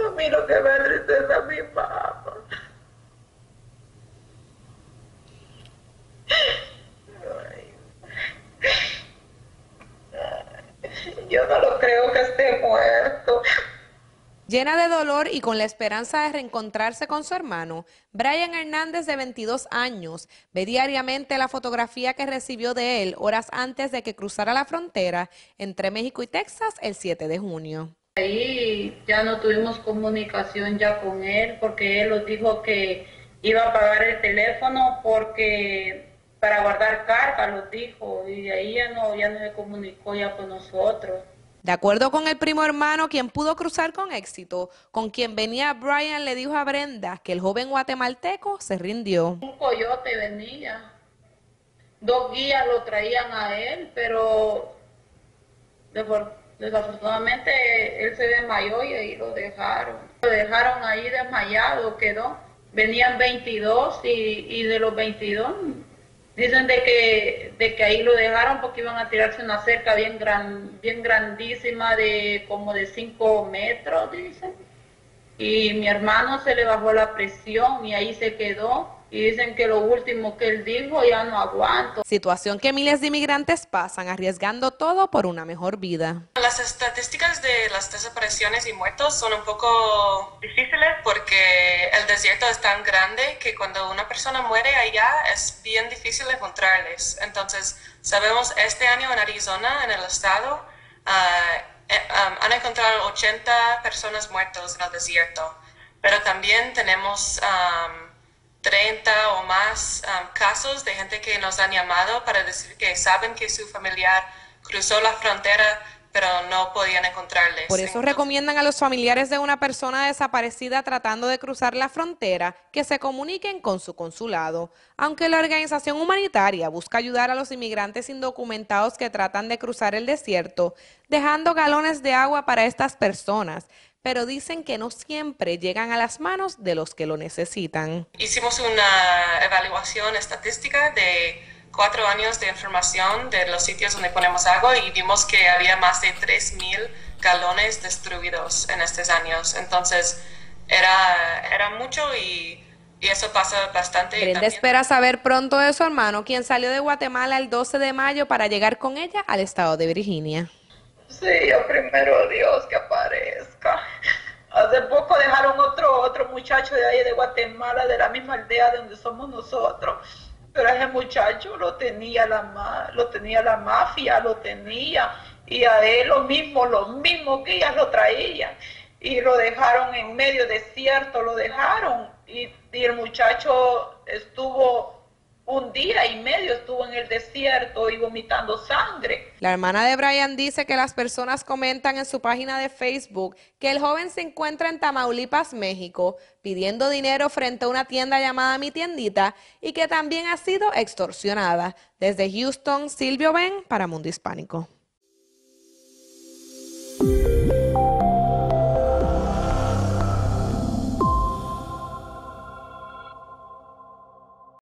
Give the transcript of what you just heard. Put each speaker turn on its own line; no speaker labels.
A mí lo que me entristece a mi mamá. Yo no lo creo que esté muerto.
Llena de dolor y con la esperanza de reencontrarse con su hermano, Brian Hernández, de 22 años, ve diariamente la fotografía que recibió de él horas antes de que cruzara la frontera entre México y Texas el 7 de junio.
Ahí ya no tuvimos comunicación ya con él porque él nos dijo que iba a pagar el teléfono porque para guardar carga, nos dijo, y de ahí ya no se comunicó ya con nosotros.
De acuerdo con el primo hermano, quien pudo cruzar con éxito, con quien venía Brian, le dijo a Brenda que el joven guatemalteco se rindió.
Un coyote venía, 2 guías lo traían a él, pero desafortunadamente él se desmayó y ahí lo dejaron. Lo dejaron ahí desmayado, quedó. Venían 22 y de los 22 dicen de que ahí lo dejaron porque iban a tirarse una cerca bien grandísima de como de 5 metros, dicen. Y mi hermano se le bajó la presión y ahí se quedó. Y dicen que lo último que él dijo, ya no aguanto.
Situación que miles de inmigrantes pasan arriesgando todo por una mejor vida.
Las estadísticas de las desapariciones y muertos son un poco difíciles porque el desierto es tan grande que cuando una persona muere allá es bien difícil encontrarles. Entonces, sabemos este año en Arizona, en el estado, han encontrado 80 personas muertas en el desierto, pero también tenemos 30 o más casos de gente que nos han llamado para decir que saben que su familiar cruzó la frontera, pero no podían encontrarles.
Por eso recomiendan a los familiares de una persona desaparecida tratando de cruzar la frontera que se comuniquen con su consulado. Aunque la organización humanitaria busca ayudar a los inmigrantes indocumentados que tratan de cruzar el desierto, dejando galones de agua para estas personas, pero dicen que no siempre llegan a las manos de los que lo necesitan.
Hicimos una evaluación estadística de 4 años de información de los sitios donde ponemos agua y vimos que había más de 3,000 galones destruidos en estos años. Entonces era mucho y eso pasa bastante.
Brenda espera saber pronto de su hermano, quien salió de Guatemala el 12 de mayo para llegar con ella al estado de Virginia.
Sí, yo primero Dios que aparezca. Hace poco dejaron otro muchacho de ahí de Guatemala, de la misma aldea de donde somos nosotros. Pero ese muchacho lo tenía la mafia, y a él los mismos guías lo traían. Y lo dejaron en medio desierto, lo dejaron. Y el muchacho estuvo 1 día y medio estuvo en el desierto y vomitando sangre.
La hermana de Brian dice que las personas comentan en su página de Facebook que el joven se encuentra en Tamaulipas, México, pidiendo dinero frente a una tienda llamada Mi Tiendita y que también ha sido extorsionada. Desde Houston, Silvio Ben para Mundo Hispánico.